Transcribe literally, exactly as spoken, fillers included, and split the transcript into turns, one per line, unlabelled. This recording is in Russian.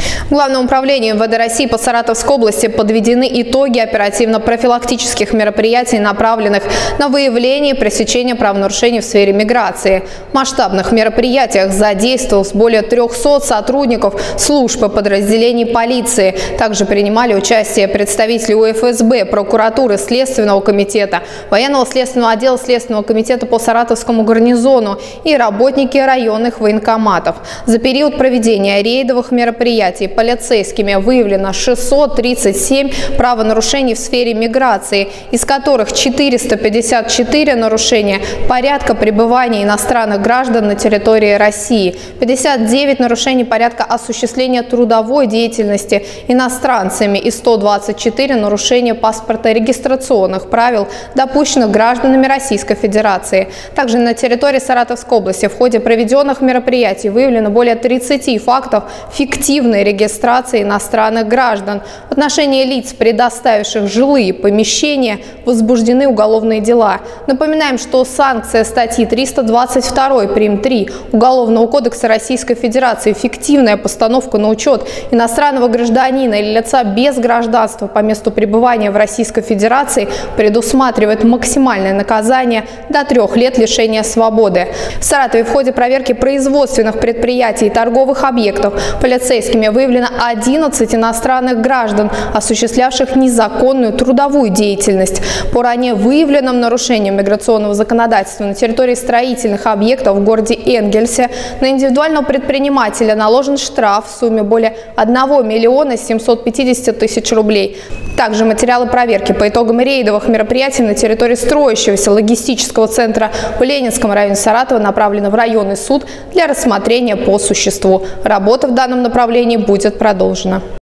В Главном управлении эм вэ дэ России по Саратовской области подведены итоги оперативно-профилактических мероприятий, направленных на выявление и пресечение правонарушений в сфере миграции. В масштабных мероприятиях задействовалось более трёхсот сотрудников служб и подразделений полиции. Также принимали участие представители у эф эс бэ, прокуратуры, Следственного комитета, военного следственного отдела Следственного комитета по Саратовскому гарнизону и работники районных военкоматов. За период проведения рейдовых мероприятий полицейскими выявлено шестьсот тридцать семь правонарушений в сфере миграции, из которых четыреста пятьдесят четыре нарушения порядка пребывания иностранных граждан на территории России, пятьдесят девять нарушений порядка осуществления трудовой деятельности иностранцами и сто двадцать четыре нарушения паспортно-регистрационных правил, допущенных гражданами Российской Федерации. Также на территории Саратовской области в ходе проведенных мероприятий выявлено более тридцати фактов фиктивной регистрации иностранных граждан. В отношении лиц, предоставивших жилые помещения, возбуждены уголовные дела. Напоминаем, что санкция статьи триста двадцать два прим. три Уголовного кодекса Российской Федерации «Фиктивная постановка на учет иностранного гражданина или лица без гражданства по месту пребывания в Российской Федерации» предусматривает максимальное наказание до трех лет лишения свободы. В Саратове в ходе проверки производственных предприятий и торговых объектов полицейскими выявлено одиннадцать иностранных граждан, осуществлявших незаконную трудовую деятельность. По ранее выявленным нарушениям миграционного законодательства на территории строительных объектов в городе Энгельсе на индивидуального предпринимателя наложен штраф в сумме более одного миллиона семисот пятидесяти тысяч рублей. Также материалы проверки по итогам рейдовых мероприятий на территории строящегося логистического центра в Ленинском районе Саратова направлены в районный суд для рассмотрения по существу. Работа в данном направлении будет продолжена.